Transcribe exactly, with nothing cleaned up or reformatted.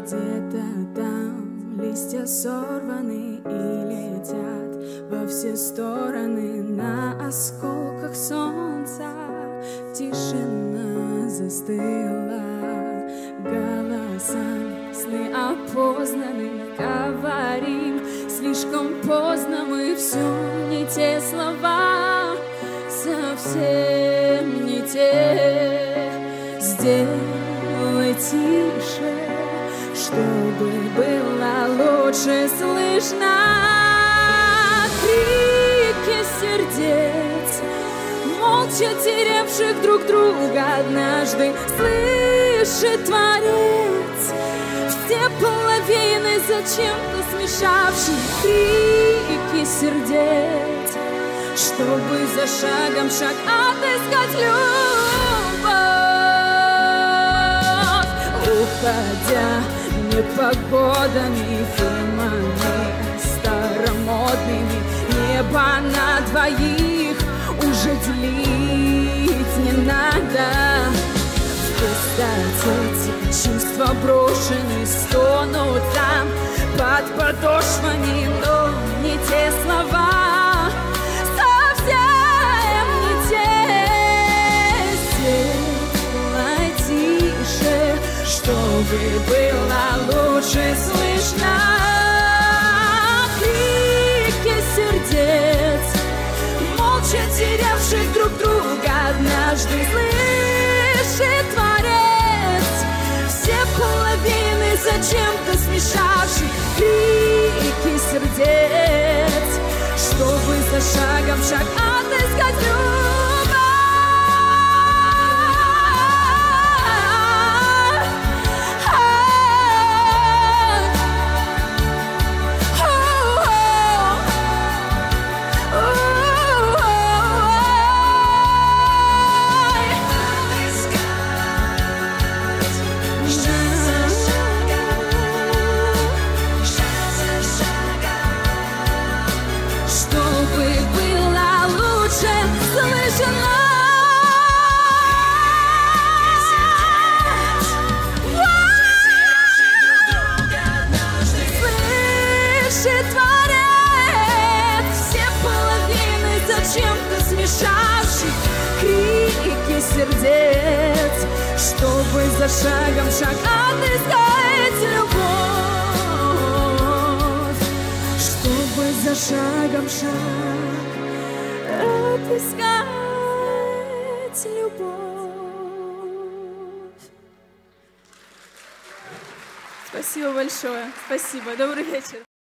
Где-то там листья сорваны и летят во все стороны на осколках солнца. Тишина застыла, голосами сны опознаны. Говорим слишком поздно, мы все не те слова, совсем не те. Сделай тише, чтобы было лучше слышно. Крики сердец, молча терявших друг друга, однажды слышит Творец все половины, зачем-то смешавшие. Крики сердец, чтобы за шагом шаг отыскать любовь. Уходя непогодами, фильмами старомодными, небо на двоих уже делить не надо. В пустоте чувства брошены, стонут там под подошвами, но не те слова, совсем не те. Сделай тише, чтобы было лучше слышно. Крики сердец, молча терявших друг друга, однажды слышит Творец все половины, зачем-то смешавших. Крики сердец, чтобы за шагом шаг отыскать любовь. Крики сердец, чтобы за шагом шаг отыскать любовь, чтобы за шагом шаг отыскать любовь. Спасибо большое. Спасибо. Добрый вечер.